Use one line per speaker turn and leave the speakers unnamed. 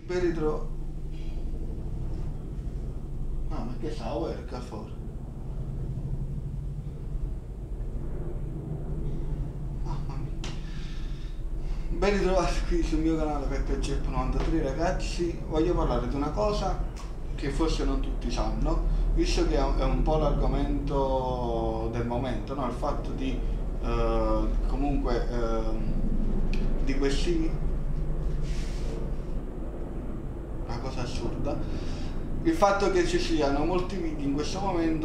Ben ritrovato. Ah, ma che sta work fuori? Mamma mia. Ben ritrovati qui sul mio canale PeppeCep93 ragazzi. Voglio parlare di una cosa che forse non tutti sanno, visto che è un po' l'argomento del momento, no? Il fatto di comunque di questi, una cosa assurda, il fatto che ci siano molti video in questo momento